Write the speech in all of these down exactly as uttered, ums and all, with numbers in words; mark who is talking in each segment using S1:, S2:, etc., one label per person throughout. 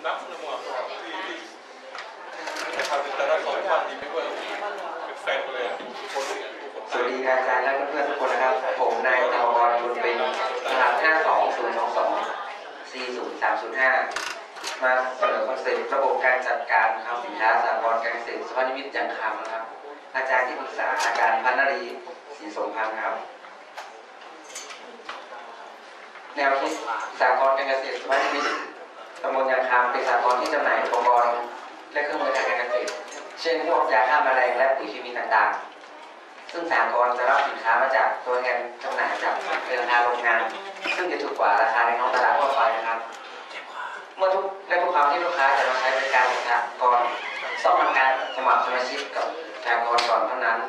S1: นับสมองที่ที่ทำเป็นแต่ละคนความดีไม่ด้วยเป็นแฟนเลยคน
S2: สวัสดีอาจารย์และเพื่อนๆทุกคนนะครับผมนายธรรมกรบุญเป็นรหัสห้าสองศูนย์สองสองสี่ศูนย์สามศูนย์ห้ามาเสนอคอนเซ็ปต์ระบบการจัดการคลังสินค้าสหกรณ์การเกษตรสภานิมิตยังคำนะครับอาจารย์ที่ปรึกษาอาจารย์พันนรีศรีสมพันธ์ครับแนวคิดสหกรณ์การเกษตรสภานิมิตตำบลยังคำเป็นสหกรณ์ที่จำหน่ายอุปกรณ์และเครื่องมือทางการเกษตรเช่นพวกยาฆ่าแมลงและปุ๋ยเคมีต่างๆซึ่งสหกรณ์จะรับสินค้ามาจากตัวแทนจำหน่ายจากราคาโรงงานซึ่งจะถูกกว่าราคาในท้องตลาดทั่วไปนะครับเมื่อทุกและทุกครั้งที่ลูกค้าจะมาใช้บริการสหกรณ์ต้องทำการสมัครสมาชิกกับสหกรณ์ก่อนเท่านั้น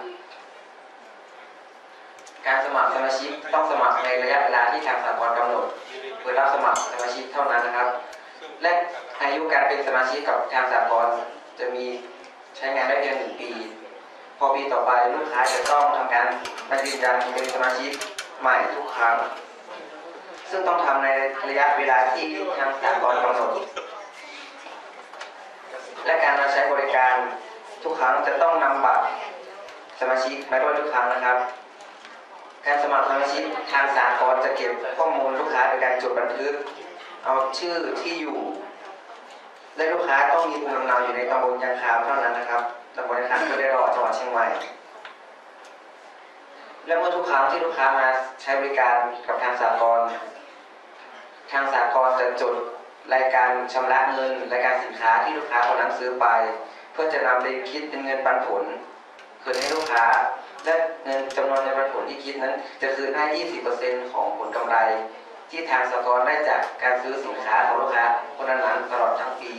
S2: การสมัครสมาชิกต้องสมัครในระยะเวลาที่ทางสหกรณ์กำหนดเพื่อรับสมัครสมาชิกเท่านั้นนะครับและอายุการเป็นสมาชิกกับทางสหกรณ์จะมีใช้งานได้เพียงหนึ่งปีพอปีต่อไปลูกค้าจะต้องทำการมายืนยันเป็นสมาชิกใหม่ทุกครั้งซึ่งต้องทำในระยะเวลาที่ทางสหกรณ์กำหนดและการมาใช้บริการทุกครั้งจะต้องนำบัตรสมาชิกมาด้วยทุกครั้งนะครับการสมัครสมาชิกทางสหกรณ์จะเก็บข้อมูลลูกค้าโดยการจดบันทึกเอาชื่อที่อยู่และลูกค้าต้องมีภูมิลำเนาอยู่ในตำบลยังคามเท่านั้นนะครับตำบลยังคามก็ได้รอจังหวัดเชียงใหม่และเมื่อทุกครั้งที่ลูกค้ามาใช้บริการกับทางสหกรณ์ทางสหกรณ์จะจดรายการชำระเงินรายการสินค้าที่ลูกค้าคนนั้นซื้อไปเพื่อจะนำไปคิดเป็นเงินปันผลคืนให้ลูกค้าและเงินจำนวนเงินปันผลที่คิดนั้นจะคืนให้ ยี่สิบเปอร์เซ็นต์ ของผลกำไรที่ทางสหกรณ์ได้จากการซื้อสินค้าของลูกค้าคนนั้นตลอดทั้งปี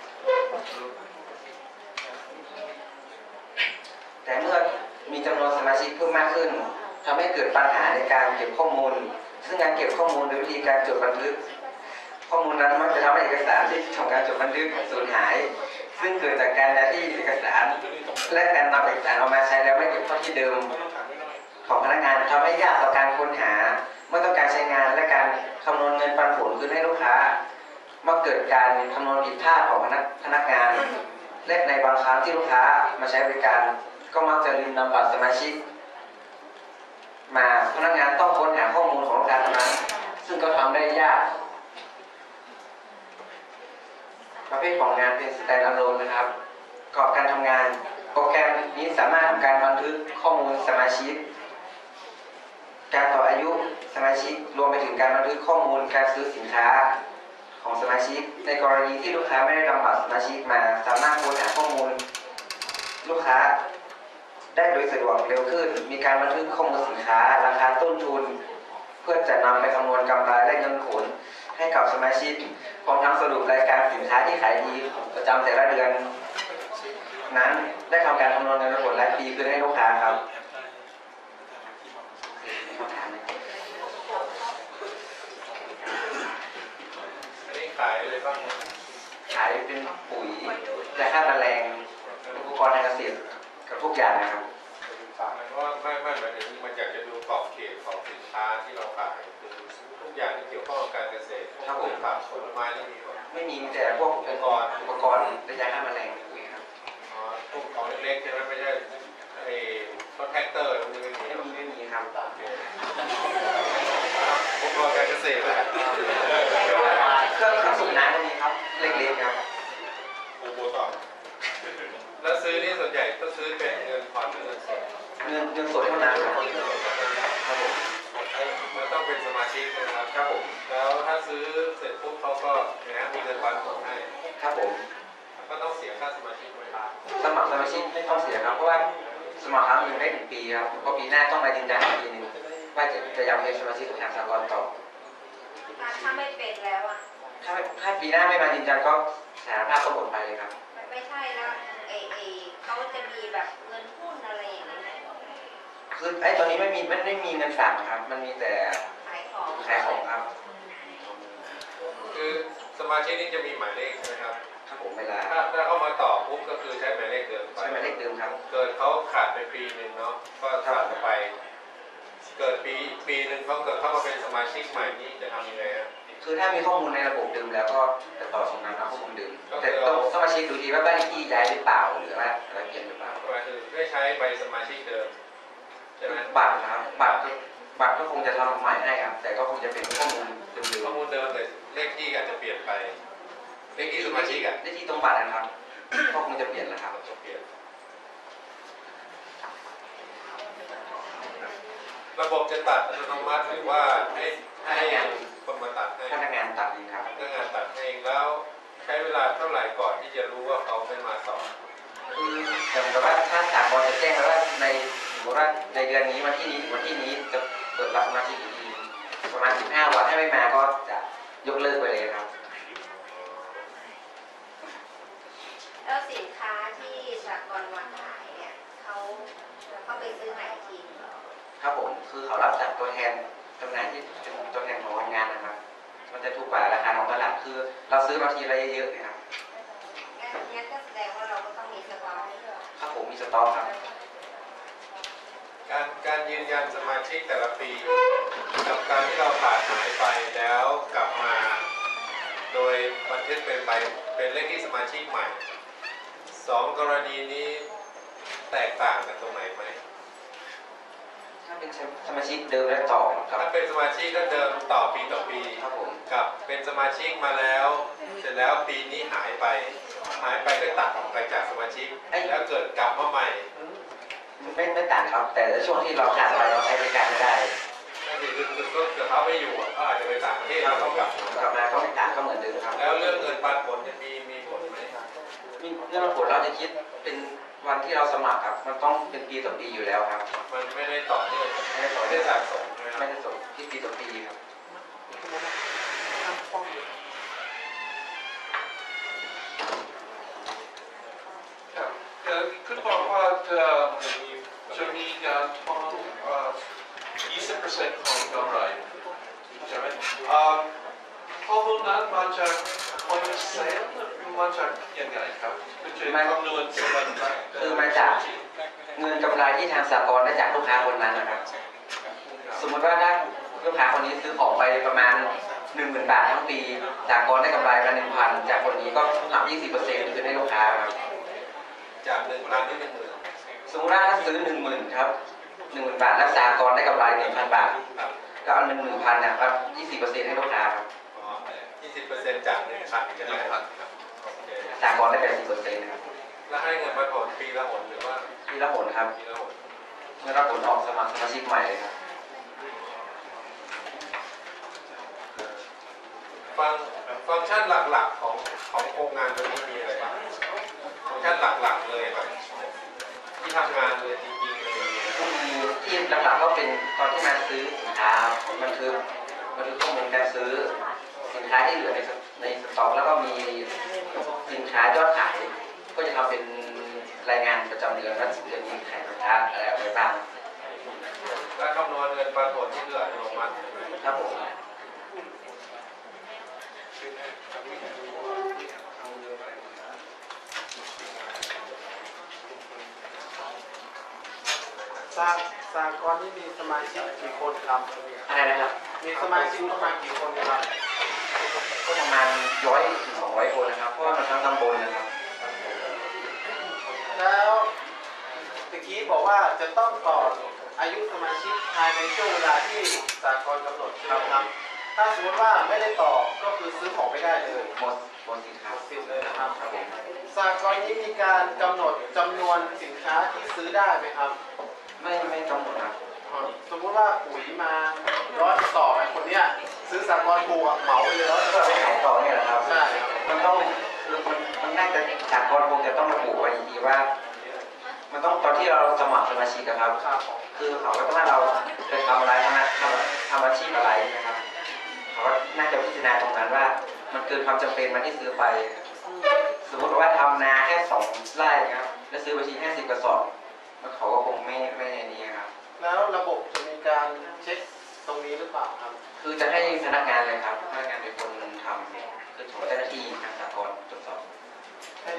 S2: แต่เมื่อมีจำนวนสมาชิกเพิ่มมากขึ้นทำให้เกิดปัญหาในการเก็บข้อมูลซึ่งการเก็บข้อมูลโดยวิธีการจดบันทึกข้อมูลนั้นมักจะทำให้เอกสารที่ทำการจดบันทึกสูญหายซึ่งเกิดจากการย้ายที่เอกสารและการนำเอกสารออกมาใช้แล้วไม่เก็บเข้าที่เดิมของพนักงานทำให้ยากต่อการค้นหาเมื่อต้องการใช้งานและการคำนวณเงินปันผลคืนให้ลูกค้ามักเกิดการคำนวณผิดพลาดของพนักพนักงานและในบางครั้งที่ลูกค้ามาใช้บริการก็มักจะลืมนำบัตรสมาชิกมาพนักงานต้องค้นหาข้อมูลของลูกค้าเท่านั้นซึ่งก็ทำได้ยากประเภทของงานเป็น standalone นะครับประกอบการทำงานโปรแกรมนี้สามารถทำการบันทึกข้อมูลสมาชิกการต่ออายุสมาชิกรวมไปถึงการบันทึกข้อมูลการซื้อสินค้าของสมาชิกในกรณีที่ลูกค้าไม่ได้นำบัตรสมาชิกมาสามารถค้นหาข้อมูลลูกค้าได้โดยสะดวกเร็วขึ้นมีการบันทึกข้อมูลสินค้าราคาต้นทุนเพื่อจะนำไปคำนวณกำไรและเงินผลให้กับสมาชิกพร้อมทั้งสรุปรายการสินค้าที่ขายดีประจำแต่ละเดือนนั้นได้ทำการคำนวณเงินผลรายปีคืนให้ลูกค้าครับ
S1: อันนี้ขายอะไรบ้าง
S2: ขายเป็นปุ๋ยและฆ่าแมลงอุปกรณ์ทางเกษตรกับทุกอย่างนะครับ
S1: เพราะว่าไม่ไม่หมายถึงมันอยากจะดูขอบเขตของสินค้าที่เราขายคือทุกอย่างที่เกี่ยวข้องกับการเกษตรถ้าผมผักผลไม้นี่มีหมด
S2: ไม่มีแต่พวกอุปกรณ์อุปกรณ์และยาฆ่าแมลงปุ๋ยครับ
S1: อ๋อพวกของเล็กๆใช่ไหมไม่ใช่ไอ้รถแท็กเตอร์มันไม่มี
S2: ไม่มีไม่มีครับ
S1: อุปกรณ์การเกษตรนะ
S2: เครื่องเครื่องสูบน้ำก็มีครับเล็กๆครับ
S1: โอ้โหต่อแล้วซื้อนี่ส่วนใหญ่ก็ซื้อเป็นเงินผ่อนหรือเงินสด
S2: เงินเงินสดเท่านั้นครับครับผม
S1: แล้วต้องเป็นสมาชิกนะครับ
S2: ครับผม
S1: แล้วถ้าซื้อเสร็จปุ๊บเขาก็นะฮะมีเงินปันผลให้
S2: ครับผม
S1: ก็ต้องเสียค่าสมาชิกไหมครับ
S2: สมัครสมาชิกไม่ต้องเสียครับเพราะว่าสมัครครั้งหนึ่งได้หนึ่งปีครับพอปีหน้าต้องมายืนยันอีกปีหนึ่งว่าจะจะยังเป็นสมาชิกของทางสหกรณ์ต่อ
S3: ถ้าไม่เป็นแล้วอ่ะ
S2: ถ้าถ้าปีหน้าไม่มายืนยันก็สารภาพก็หมดไปเลยครับ
S3: ไม่ใช่แล้วเอเอเขาจะมีแบบเงินหุ้นอะไรอย่างเงี้ย
S2: คือไอ้ตอนนี้ไม่มีไม่ได้มีเงินฝากครับมันมีแต่
S3: ขายของ
S2: ขายของครับ
S1: คือสมาชิกนี่จะมีหมายเลขนะครับ
S2: ครับผมเวลา
S1: ถ้าถ้าเข้ามาต่อปุ๊บก็คือใช้หมายเลขเดิมไป
S2: ใช้หมายเลขเดิมครับ
S1: เกิดเขาขาดไปปีหนึ่งเนาะก็ขาดไปเกิดปีปีหนึ่งเขาเกิดเข้ามาเป็นสมาชิกใหม่นี่จะทำยังไงครับ
S2: คือถ้ามีข้อมูลในระบบเดิมแล้วก็จะต่อสำนักข้อมูลเดิมชิกดูทีว่าบ้านเลขที่ย้ายหรือเปล่าหรือว่าอะไรเปลี่ยนหรือเปล่า
S1: ก็คือไม่ใช้ใบสมาชิกเดิมใช่ไหม
S2: บัตรนะครับบัตรบัตรก็คงจะทำใหม่ให้ครับแต่ก็คงจะเป็นข้อมูลเดิม
S1: ข้อมูลเดิมแต่เลขที่อาจจะเปลี่ยนไปเลขที่สมาชิกอ่ะ
S2: ๆเลขที่ตรงบัตรนะครับก็คงจะเปลี่ยนแล้วครับ
S1: จะเปลี่ยนระบบจะตัดอัตโนมัติหรือว่าให้ให้คนมาตัดให้
S2: พนักงานตัดเองครับ
S1: พนักงานตัดเองแล้วใช้เวลาเท่าไหร่ก่อนที่จะรู้ว่าเขาไม่มาต่อ
S2: คืออย่างกับว่าถ้าสากลจะแจ้งไว้ว่าในสมมติว่าในเดือนนี้วันที่นี้ถึงวันที่นี้จะเปิดรับสมาชิกอีกทีประมาณสิบห้าวันถ้าไม่มาก็จะยกเลิกไปเลยครับ
S3: แล้วสินค้าที่สากลวางขายเนี่ยเขาเขาไปซื้อใหม่อีกทีเหรอ
S2: ครับผมคือเขารับจากตัวแทนจำหน่ายที่เป็นตัวแทนของโรงงานนะครับ มันจะถูกกว่าราคาของตลาดคือเราซื้อบางทีอะไรเยอะๆนะครับ
S3: งั้นงั้นก็แสดงว่าเราก็ต้องมีสต็อกให้ด้วย
S2: ครับผมมีสต็อกครับ
S1: การการยืนยันสมาชิกแต่ละปีกับการที่เราขาดหายไปแล้วกลับมา โดยบันทึกเป็นใบเป็นเลขที่สมาชิกใหม่สองกรณีนี้แตกต่างกันตรงไหนไหม
S2: ถ้าเป็นสมาชิกเดิมและต่อครับ
S1: ถ้าเป็นสมาชิกก็เดิมต่อปีต่อปี
S2: ครับผม
S1: กับเป็นสมาชิกมาแล้ว เสร็จแล้วปีนี้หายไป หายไปก็ตัดออกไปจากสมาชิกแล้วเกิดกลับมาใหม่
S2: ไม่ไม่ต่างครับ แต่ช่วงที่เราขาดไปเราใช้บริการไม่ได้
S1: นั่นคือคือคือก็คือเขาไม่อยู่อ่ะเขาอาจจะไปต่างประเทศแล้วต้องกลับ
S2: กลับมาก็ไม่ต่างก็เหมือนเดิมครับ
S1: แล้วเรื่องเงินปันผลจะมีมีผลไหม
S2: มีเรื่องผลเราจะคิดเป็นวันที่เราสมัครครับ มันต้องเป็นปีต่อปีอยู่แล้วครับ
S1: มันไม่ได้ต่อเนื่อง
S2: ไม่ได้ต่อ
S1: ไม่
S2: เนื่
S1: ได้
S2: อง
S1: สะสมใช่ไหมค
S2: ไม่
S1: รับ
S2: ได้ส่งที่ปีต่อปีครับ
S4: เอ่อคุณบอกว่าจะจะมีการทอนเอ่อยี่สิบเปอร์เซ็นต์ของกำไรใช่ไหมเอ่อข้อมูลนั้นมาจาก point of sale หรือมาจากยังไงครับคือจะคำนวณส่วน
S2: คือมาจากเงินกำไรที่ทางสากลได้จากลูกค้าคนนั้นนะครับ สมมติว่าถ้าลูกค้าคนนี้ซื้อของไปประมาณหนึ่งหมื่นบาททั้งปีสากลได้กำไรมาหนึ่งพันจากคนนี้ก็หักยี่สิบเปอร์เซ็นต์คืนให้ลูกค้าครับ
S1: จากหนึ่งพันที่หนึ่งหมื่น
S2: สมมติว่าถ้าซื้อหนึ่งหมื่นครับหนึ่งหมื่นบาทแล้วสากลได้กำไรหนึ่งพันบาท
S1: ครับ
S2: ก็เอาเงินหนึ่งพันนะครับยี่สิบเปอร์เซ็นต์ให้ลูกค้าครับ
S1: อ๋อยี่สิบเปอร์เซ็นต์จากหนึ่งพันใช่ไหม
S4: หนึ่ง
S1: ค
S4: พั
S1: รั
S4: น
S1: บ
S4: ครับ
S1: โอเค
S2: สากลได้แปดสิบเปอร์เซ็นต์ครับ
S1: แล้วให้เงินปันผลปีละหนหรือว่า
S2: ปีละหนครับ
S1: ปีละหน
S2: เมื่อรับผลออกสมัครสมาชิกใหม่เลยครับ
S1: ฟังฟังก์ชันหลักๆของของโครงงานตัวนี้มีอะไรบ้างฟังก์ชันหลักๆเลยแบบที่ทำงานเลยจริงๆเลย
S2: คือที่หลักๆก็เป็นตอนที่มาซื้อสินค้ามันคือมันคือข้อมูลการซื้อสินค้าที่เหลือในสในสต็อกแล้วก็มีสินค้ายอดขายก็จะทำเป็นรายงานประจำเดือนว่าเดือนนี้ขายสินค้าอะไรออกไปบ้าง
S1: แล้วคำนวณเงินปันผลที่เหลืออัตโนมัติ
S2: ครับผม
S5: สาสากลนี่มีสมาชิกกี่คนครับ
S2: อะไรนะครับ
S5: มีสมาชิกประมาณกี่คนครับ
S2: ก็ประมาณร้อยถึงสองร้อยคนนะครับเพราะว่ามันทั้งตำบลนะครับ
S5: แล้วตะกี้บอกว่าจะต้องต่ออายุสมาชิกภายในช่วงเวลาที่สากลกำหนดใช่ไหมครับ ถ้าสมมติว่าไม่ได้ต่อก็คือซื้อของไม่ได้เลย
S2: หมดหมดสินค้า
S5: สิบเลยนะครับ
S2: ครับผม
S5: สากลนี้มีการกำหนดจำนวนสินค้าที่ซื้อได้ไหมครับ
S2: ไม่ไม่กำหนดครับ
S5: สมมติว่าปุ๋ยมาร้อยกระสอบคนเนี้ยซื้อสากลถูกอะเหมาไปเลยร้อยกระส
S2: ก็
S5: อบ
S2: ไปขายต่อเนี่ยแหละครับ
S5: ใช่ครับ
S2: มันต้องคือมันมันน่าจะสากลคงจะต้องระบุไว้ดีว่า มันต้องตอนที่เราสมัครสมาชิกอะครับ
S5: ครับผม
S2: คือเขาก็ต้องว่าเราไปทำอะไรทำนะทำทำอาชีพอะไรนะครับเขาก็น่าจะพิจารณาตรงนั้นว่า มันเกินความจำเป็นมันที่ซื้อไป สมมติว่าทำนาแค่สองไร่ครับแล้วซื้อไปทีห้าสิบกระสอบมันเขาก็คงไม่ไม่ในนี้ครับ
S5: แล้วระบบจะมีการเช็คตรงนี้หรือเปล่าครับ
S2: คือจะให้พนักงานเลยครับพนักงานเป็นคนทำคือของเจ้าหน้าที่ทางสากลตรวจสอบ
S5: ให้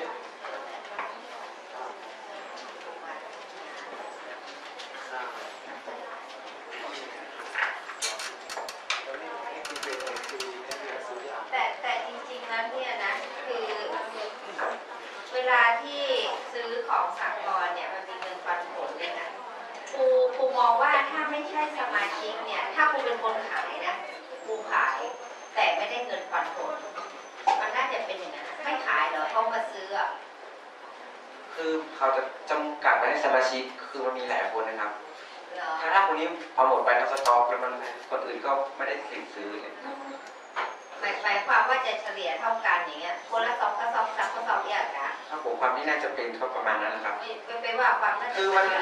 S5: อ่า
S3: แต่แต่จริงๆแล้วเนี่ยนะคือมาชิกเนี่ยถ้าครูเป็นคนขายนะครูขายแต่ไม่ได้เงินปันผลมันน่าจะเป็นอย่างนั้นนะไม่ขายเหรอเขามาซื้ออะ
S2: คือเขาจะจำกัดไว้ให้สมาชิกคือมันมีหลายคนนะครับ
S3: เหรอ
S2: ถ้าถ้าคนนี้พอหมดไปทั้งสต็อกแล้วมันคนอื่นก็ไม่ได้สิทธิ์ซื้อเนี่ย
S3: หมายหมายความว่าจะเฉลี่ยเท่ากันอย่างเงี้ยคนละสองกระสอบสามกระสอบอย่างนะ
S2: ถ้าผมความที่น่าจะเป็นก็ประมาณนั้นแหละครับ
S3: ไม่ไม่ไปว่าความน่าจะ
S2: คือมัน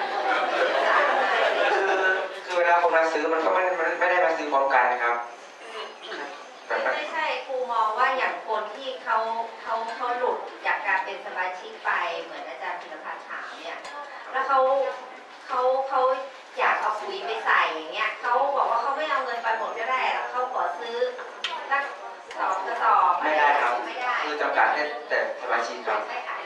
S2: คือคือเวลาคนมาซื้อมันก็ไม่มันไม่ได้มาซื้อพร้อมกันนะครับแบ
S3: ไม่
S2: บนั้น
S3: ไม่ใช่ครูมองว่าอย่างคนที่เขาเขาเขาหลุดจากการเป็นสมาชิกไปเหมือนอาจารย์พิรพัฒน์ถามเนี่ยแล้วเขาเขาเขาอยากเอาปุ๋ยไปใส่อย่างเงี้ยเขาบอกว่าเขาไม่เอาเงินไปหมดก็ได้แล้วเขาขอซื้อสักสองกระสอบ
S2: ไม่ได้ครับ
S3: ไม่ได้
S2: คือจำกัดแค่แต่สมาชิกครับ
S3: ไม่ขาย